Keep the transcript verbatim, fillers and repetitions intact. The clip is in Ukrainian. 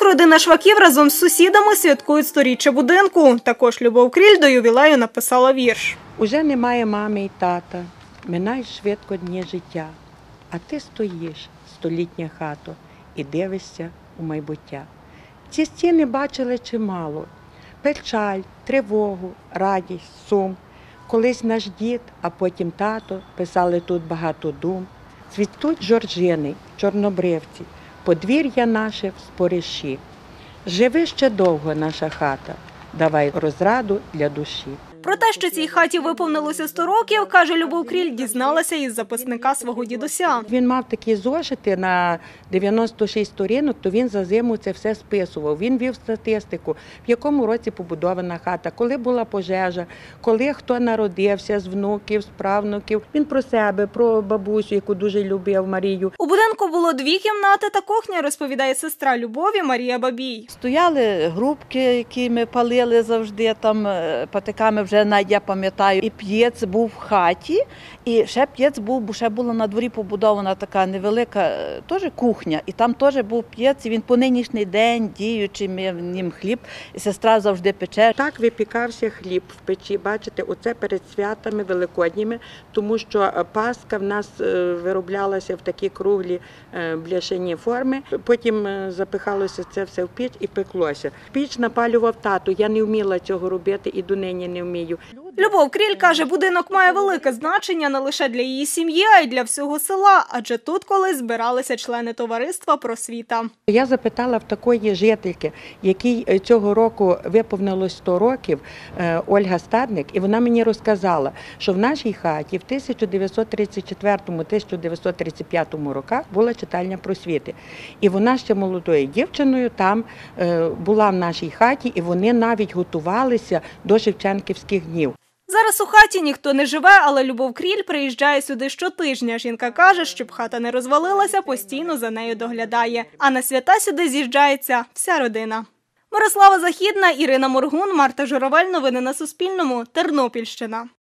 родина Шваків разом з сусідами святкують сторіччя будинку. Також Любов Кріль до ювілею написала вірш. Уже немає мами і тата, минають швидко дні життя, а ти стоїш, столітня хато, і дивишся у майбуття. Ці стіни бачили чимало – печаль, тривогу, радість, сум. Колись наш дід, а потім тато писали тут багато дум. Цвітуть жоржини, чорнобривці, подвір'я наше в спориші. Живи ще довго, наша хата, давай розраду для душі. Про те, що цій хаті виповнилося сто років, каже Любов Кріль, дізналася із записника свого дідуся. Він мав такі зошити на дев'яносто шість сторінок, то він за зиму це все списував. Він вів статистику, в якому році побудована хата, коли була пожежа, коли хто народився з внуків, з правнуків. Він про себе, про бабусю, яку дуже любив, Марію. У будинку було дві кімнати та кухня, розповідає сестра Любові Марія Бабій. Стояли грубки, які ми палили завжди там патиками. Вже навіть я пам'ятаю, і п'єць був в хаті, і ще п'єць був, бо ще була на дворі побудована така невелика теж кухня, і там теж був п'єць, і він по нинішній день діючий, ми в нім хліб, і сестра завжди пече. Так випікався хліб в печі, бачите, оце перед святами великодніми, тому що паска в нас вироблялася в такі круглі бляшані форми, потім запихалося це все в піч і пеклося. Піч напалював тато, я не вміла цього робити і донині не вмію. Любов Кріль каже, будинок має велике значення не лише для її сім'ї, а й для всього села, адже тут колись збиралися члени товариства «Просвіта». Я запитала в такої жительки, якій цього року виповнилось сто років, Ольга Стадник, і вона мені розказала, що в нашій хаті в тисяча дев'ятсот тридцять четвертому - тисяча дев'ятсот тридцять п'ятому роках була читальня «Просвіти». І вона ще молодою дівчиною там була в нашій хаті, і вони навіть готувалися до Шевченківських днів. Зараз у хаті ніхто не живе, але Любов Кріль приїжджає сюди щотижня. Жінка каже, щоб хата не розвалилася, постійно за нею доглядає. А на свята сюди з'їжджається вся родина. Мирослава Західна, Ірина Моргун, Марта Журавель. Новини на Суспільному. Тернопільщина.